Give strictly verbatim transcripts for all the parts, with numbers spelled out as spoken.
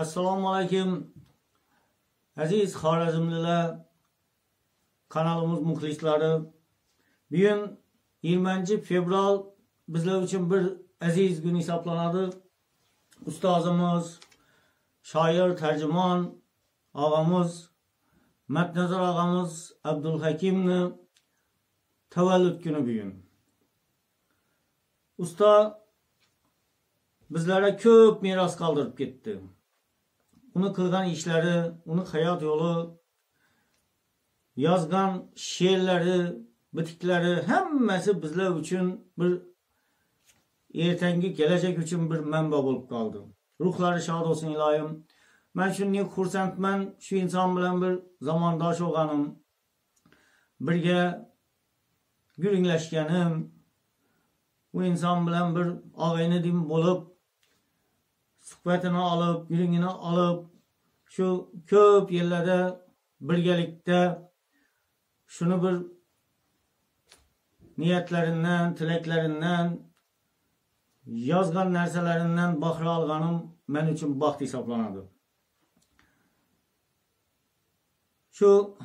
Assalomu alaykum. Aziz Xorazmlilar, kanalimiz muxlislari. Bugün yirminchi fevral bizler için bir aziz gün hisoblanadi. Ustozimiz, shoir, tarjimon ağamız, Matnazar ağamız Abdulhakimni tavallud günü bugün. Usta bizlere köp miras kaldırıp gitti. Onu kılgan işleri, onu hayat yolu, yazgan şiirleri, bitikleri hemmesi bizler için bir ertengi gelecek için bir menba bulup kaldı. Ruhları şad olsun ilahim. Ben şunu xursandman, şu insan bilen bir zamandaş olganım. Birge gülünleşkenim. Bu insan bilen bir ağayını dim bulup, suhbetini alıp, gülüngini alıp, şu köp yerlerde, birgelikte, şunu bir niyetlerinden, tileklerinden, yazgan nerselerinden bahra alganım men için baxt hesaplanadı. Şu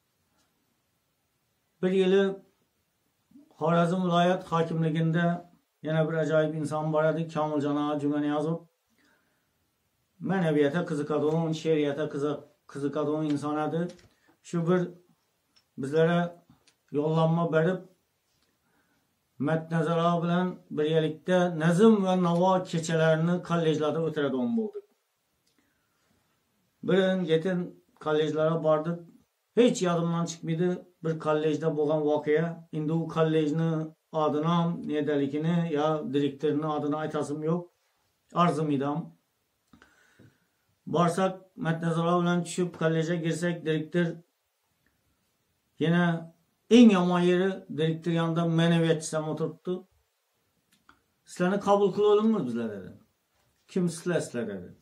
bir yılı Xorazm viloyat hakimliginde yana bir acayip insan var idi, Kamiljon ağa Jumaniyazov. Maneviyata qiziqadigan, she'riyatga qiziqadigan inson edi. Şu bir bizlere yollanma berip Matnazar ağa bilan birgalikda nazm ve navo kechalarini kollejlarda o'tiradigan bo'ldik. Bir yetin kollejlara bardık. Hiç yadımdan çıkmadı bir kollejda bo'lgan voqea. Endi u kollejni adını, nedaligini ya direktörünün adını aytasım yok. Arzum idam. Barsak Matnazar ağa bilan tushib kolleja girsek direktör yine en yomon yeri direktör yanında meneviyatçısam oturttu. Sizlarni kabul kılalım bizler dedi. Kim sizler sizler dedi.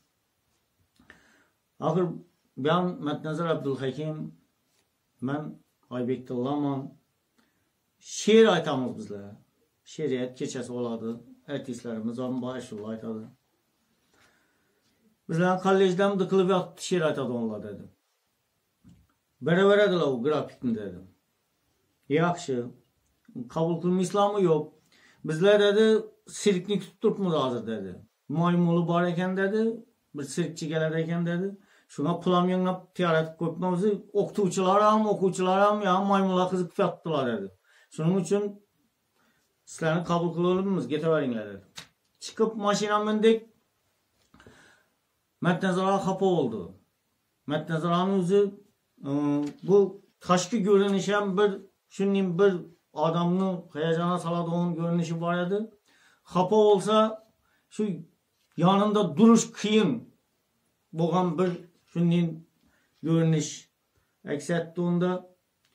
Ahir ben Matnazar Abdulhakim, ben Aybekdullaman. Şiir aytamız bizler. Şiiriyat keçesi oladı. Artistlerimiz onun başyolu aytadı. Bizler kollejden dıkılıp yattı şiir aytadı onlar dedi. Beraber ediler o grafikini dedim. Yaxşı. Kabul kılma İslamı yok. Bizler dedi sirkni tutturtmuz hazır dedi. Maymulu bar eken dedi. Bir sirkçi geler eken dedi. Şuna pulam yanıp tiyaret koymamızı okutuvchilar ham, okuvchilar ham ya maymula kızık yaptılar dedi. Şunun için sizlerini kabul kılalımız, getiveringler dedi. Çıkıp maşina bindik. Matnazar ağa xafa oldu. Matnazar ağanın özü bu taşkı görünüş hem bir şunun bir adamını heyecana saladığın görünüşü var idi. Xafa olsa şu yanında duruş kıyın boğan bir şunun görünüş aks ettiğinde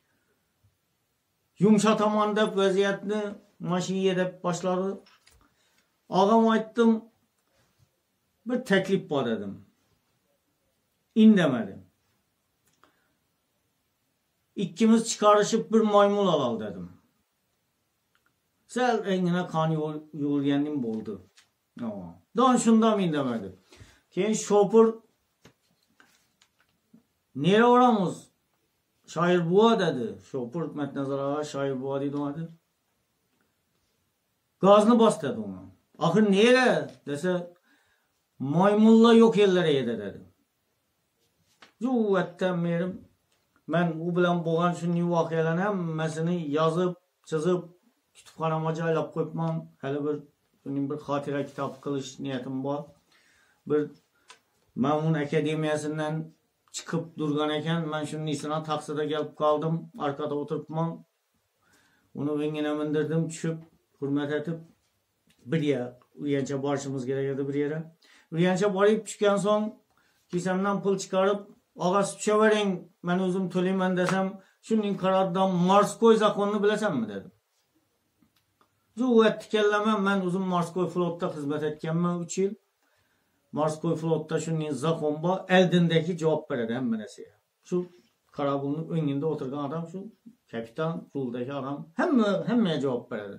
yumuşataman dep vaziyetini maşiye dep başladı. Ağam ayttım bir teklif var dedim. İn demedim. İkimiz çıkarışıp bir maymul alal dedim. Sel rengine kan yol, yol yendim boldu. Dan şunda min demedi. Keyin şopur nere oramız? Şair buğa dedi. Şopur Matnazar ağa şair buğa dedi ona. Gazını bas dedi ona. Ahır nere dese maymulla yok yerlere yedi dedi. Cuvvetten merim. Ben u bilan bo'lgan shunday voqealarni hammasini yozib, chizib, kutubxonama joylab qo'yibman. Hali bir uning bir xotira kitob qilish niyatim bor. Bir Ma'mun akademiyasidan chiqib durgan ekan, men shunisidan taqsida kelib qoldim, arkada o'tiribman. Uni o'ngina mindirdim, tushib, hurmat etib, bir yer, u yerga borishimiz kerak edi bir yere. U yerga borib tushgan so'ng kisamdan pul chiqarib, ağası tüşevering, ben özüm to'layman desem, şunun karardan Morskoy zakonunu bilesenmi dedim. Cuvvet tikelleme, ben uzun Morskoy flotta hizmet etkenmen üç yıl. Morskoy flotta şunun zakon ba, eldindeki cevap veredi hem menesiye. Şu karabulunun önünde oturgan adam, şu kapitan, ruldaki adam, hem hemmeye cevap veredi.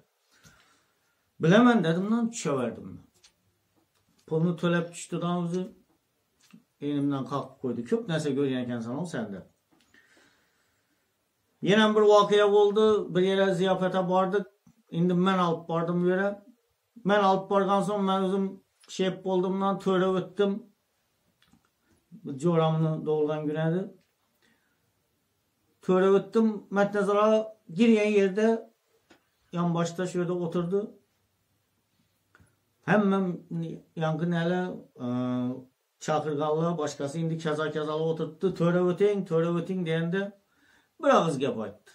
Bilemen dedim lan, tüşeverdim. Pulunu tölep düştüden özü, elimden kalkıp koydu. Köp nerse görüyen ekensen o sende. Yine bir vakıya oldu. Bir yere ziyafete bardık. Indi men alıp bardım bir yere. Men alıp bargan son ben özüm şep olduğumdan töre öttüm. Coramını doğulgan güneydi. Töre öttüm. Metnezara giren yerde yan başta şöyle oturdu. Hemen yankı nele çakırgalı başkası indi kaza kazalı oturttu. Töre öteyin, töre öteyin deyende bir ağız gap ayttı.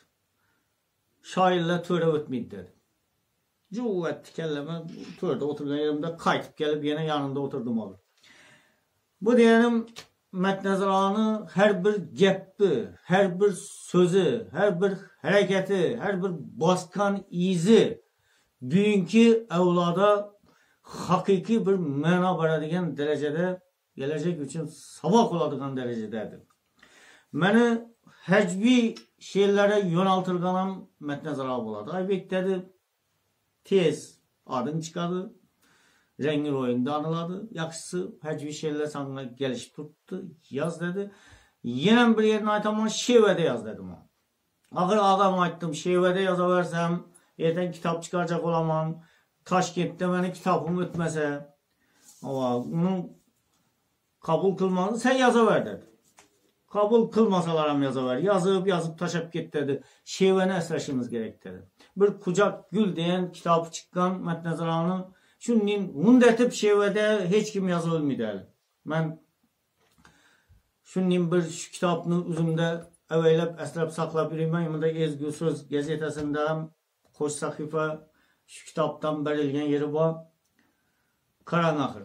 Şairle töre ötmeydi dedi. Cuğu etti kelleme, törede oturgan yerimde kaytıp gelip yine yanında oturdum abi. Bu diyelim Metnezara'nın her bir gepi, her bir sözü, her bir hareketi, her bir baskan izi bugünkü evlada hakiki bir mana veradigan derecede gelecek için sabah oladigan derecededir. Meni hecbi şeylere yöneltilganim Metnezara buladı. Aybek dedi tez adın çıkardı. Rengi oyunda anıladı. Yakışısı hecbi şeyler sana gelişip tuttu. Yaz dedi. Yine bir yerine aytamam şivede yaz dedim. Ağır ağam ayttım şivede yazaversem yerden kitap çıkaracak olamam. Taşkent'te beni kitabım ötmese ama onu kabul kılmadı. Sen yazaver dedi. Kabul kılmasalarım yazaver. Yazıp yazıp taşıp git dedi. Şivene esreşimiz gerek dedi. Bir kucak gül diyen kitabı çıkan Metnezara'nın şunun hundetip şivede hiç kim yazı ölmedi. Ben şunun bir şu kitabını üzümde eveylep esrep saklap yürüyüm. Ben Ezgü Söz gazetesinde koş sahife şu kitaptan verilgen yeri var. Karan ahır.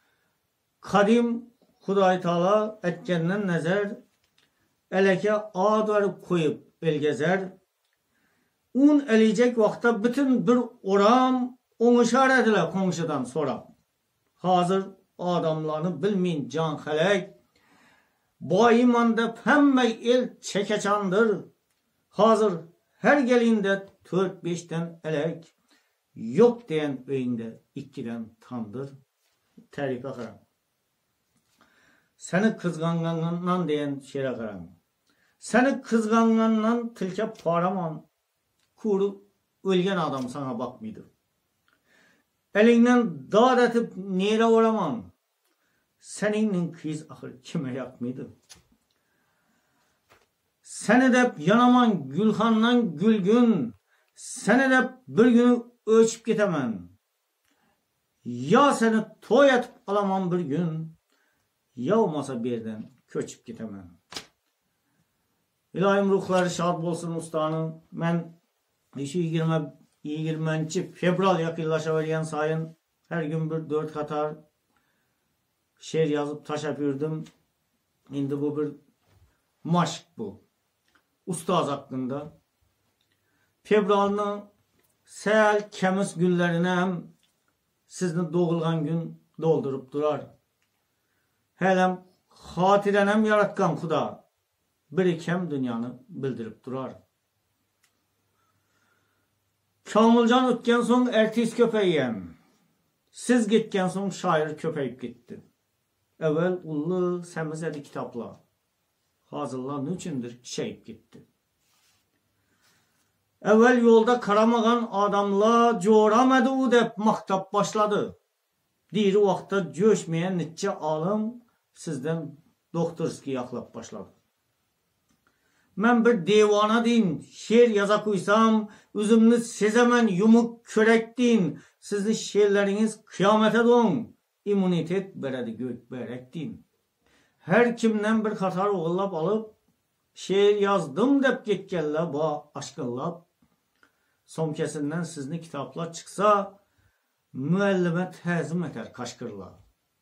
Kadim Huday Taala etkenden nezer eleke ağ verip koyup elgezer. Un eleyecek vakta bütün bir oram onuşar ediler komşudan sonra. Hazır adamlarını bilmeyin can halek. Bu imanda pemme el çekeçandır. Hazır her gelinde dört beşten elek. Yok diyen öyünde ikkiden tandır. Terif akaram. Seni kızgangandan diyen şere akaram. Seni kızgangandan tilke paraman. Kuru ölgen adam sana bakmıydı. Elinden dağ etip nere oraman. Seninle kız ahır kime yakmıydı. Seni de yanaman gülhandan gülgün. Seni de bir günü ölçüp gitemem. Ya seni toy atıp alamam bir gün. Ya olmasa birden köçüp gitemem. İlahim ruhları şad olsun ustanın. Ben yigirme yigirmenci fevral yakınlaşıveren sayın her gün bir dört katar şiir yazıp taşıp yürüdüm. Şimdi bu bir maşk bu. Ustaz hakkında. Fevral'ın sel kemiz günlerine hem sizin doğulgan gün doldurup durar. Helem hatirenem yaratkan Kuda birikem dünyanı bildirip durar. Kamilcan ötken son ertis köpeğiyem. Siz gitken son şair köpeyip gitti. Evvel ullu semizedi kitapla. Hazırlan içindir şeyip gitti. Evvel yolda karamagan adamla coğramadı u dep maktap başladı. Diri vakta coşmayan nitçe alım sizden doktorski yaklap başladı. Ben bir devana din, şiir yaza koysam, üzümünü sezemen yumuk körek din, sizin şiirleriniz kıyamete don, immunitet beredi gök berek din. Her kimden bir katar oğullap alıp, şiir yazdım dep getkelle ba aşkıllap, somkesinden sizni kitaplar çıksa, müellime tezim eter kaşkırla.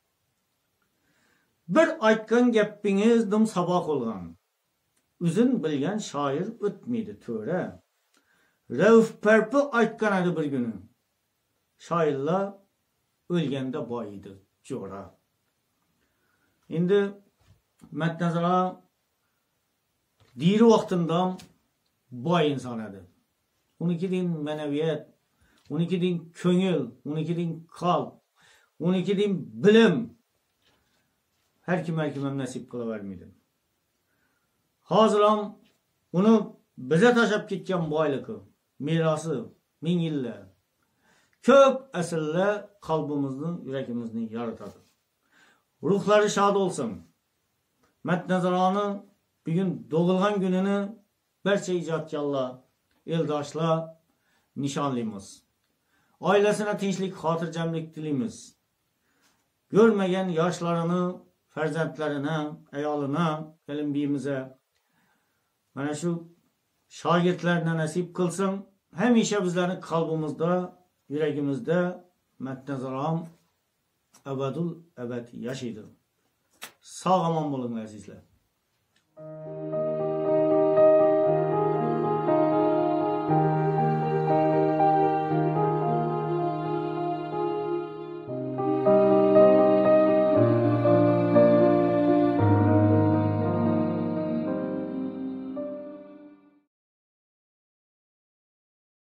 Bir aytkan gepiniz dım sabah olgan. Üzün bilgen şair ötmeydi töre. Rauf Perpi aytkan edi bir günü. Şairla ölgende bayıydı cora. Şimdi Metnezara diri vaxtından bay insan edi. on iki din meneviyet, on iki din köngül, on iki din kalp, on iki din bilim. her kim her kimem nasip kılıvermeydi. Hazıram bunu bize taşıp gitken boylıkı, mirası, min yıllar, köp esirle kalbimizni, yürekimizni yaratadı. Ruhları şad olsun. Metnezara'nın bir gün doğulgan gününü berçe icatçılarla, eldaşla nişanlıyız. Ailesine tinçlik, hatırcemlik dilimiz. Görmegen yaşlarını, ferzentlerine, ayalına, elinbiyimize, mana şu şagirdlerine nasip kılsın. Hem işe bizlerin kalbimizde, yüreğimizde Metnezaram ebedul ebed yaşaydı. Sağ aman bulun azizler.